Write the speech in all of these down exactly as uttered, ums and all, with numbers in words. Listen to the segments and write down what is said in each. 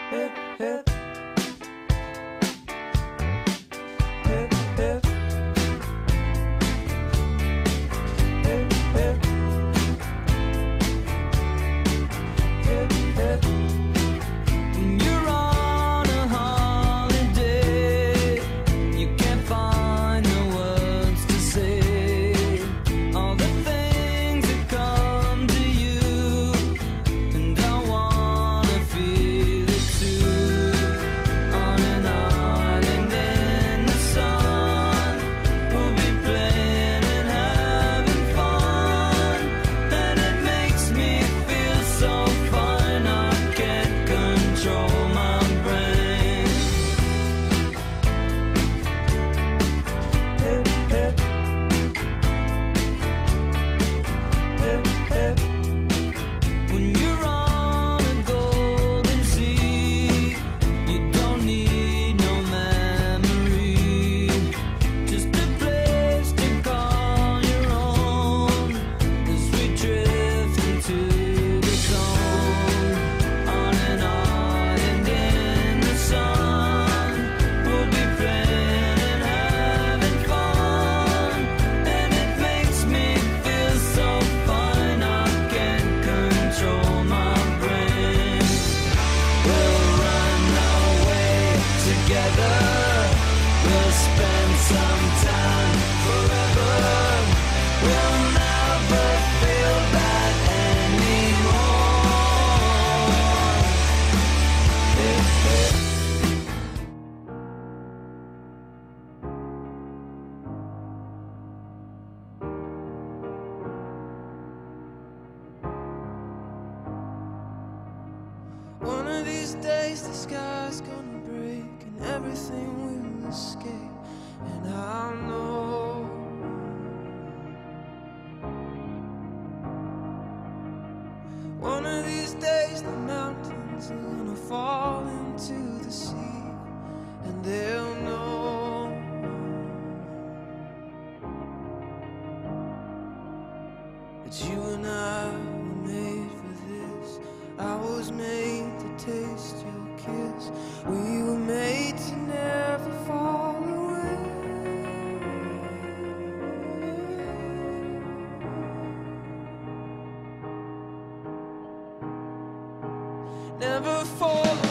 hip, hip. Hip, hip. Hip, hip. Hip, hip. When you're on a holiday, you can't find the words to say all the things that come to you, and I wanna feel it too. On an island in the sun, we'll be playing and having fun, and it makes me feel so fine. I can't control my brain. Hip, hip. Hip, hip. When you're on a golden sea, you don't need no memory, just a place to call your own, as we drift into the zone. On an island in the sun, we'll be playing and having fun, and it makes me feel so fine. I can't control my brain. We'll run away together. We'll spend some time forever. We'll never feel bad anymore. Hip, hip. One of these days the sky's gonna break and everything will escape, and I know. One of these days the mountains are gonna fall into the sea, and they'll know that you and I were made for this. I was made to taste your kiss. We were made to never fall away. Never fall away.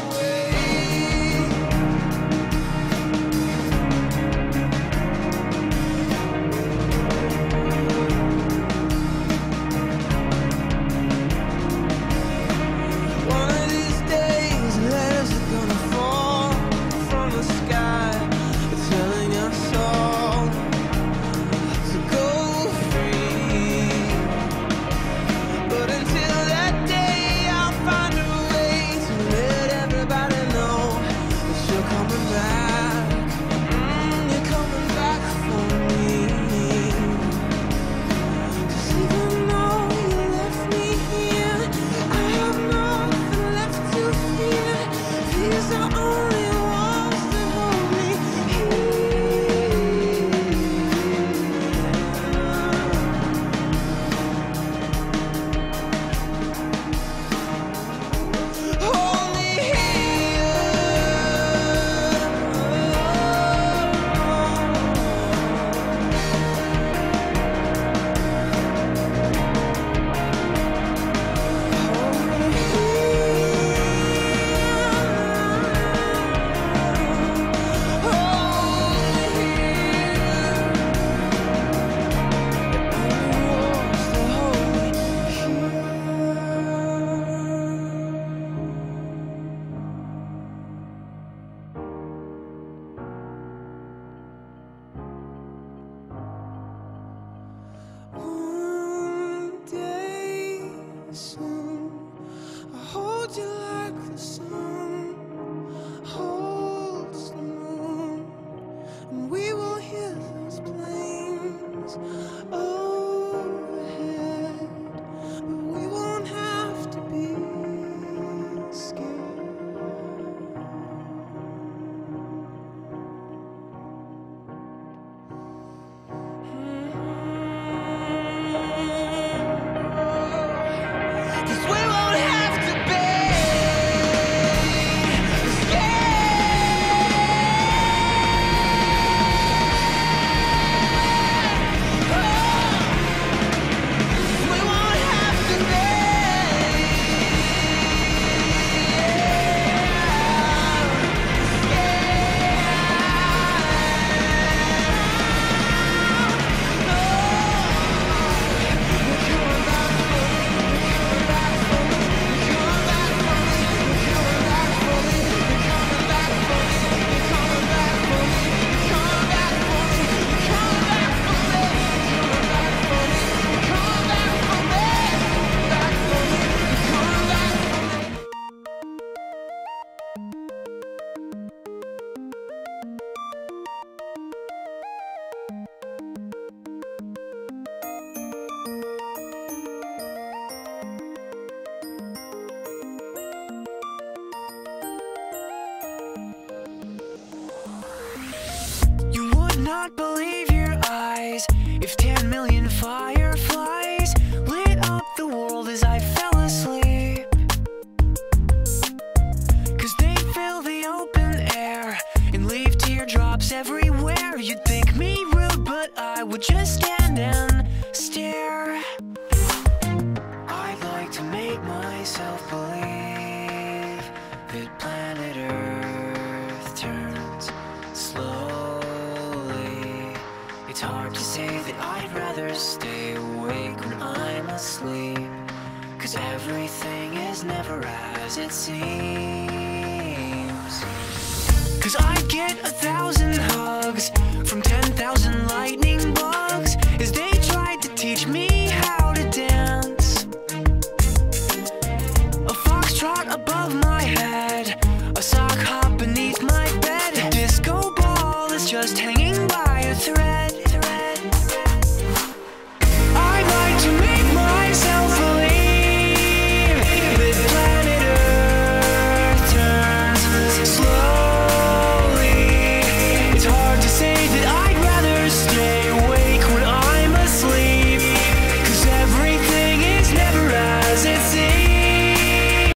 One of these days, letters are gonna fall from the sky, telling us all to go free. But until that day, I'll find a way to let everybody know that you're coming back. Mm, you're coming back for me. 'Cause even though you left me here, I have nothing left to fear. These are only walls that hold me here. Hold me One day soon, I'll hold you like the sun holds the moon, and we will hear those planes overhead, but we won't have to be scared. Cause we won't have to beg. not believe your eyes. If ten million fireflies lit up the world as I fell asleep, 'cause they fill the open air and leave teardrops everywhere. You'd think me rude, but I would just stand and stare. I'd like to make myself believe that planet Earth turns slowly. It's hard to say that I'd rather stay awake when I'm asleep, 'cause everything is never as it seems. 'Cause I get a thousand hugs from ten thousand lightning bugs as they tried to teach me how to dance. A foxtrot above my head, a sock hop beneath my bed. A disco ball is just hanging by a thread.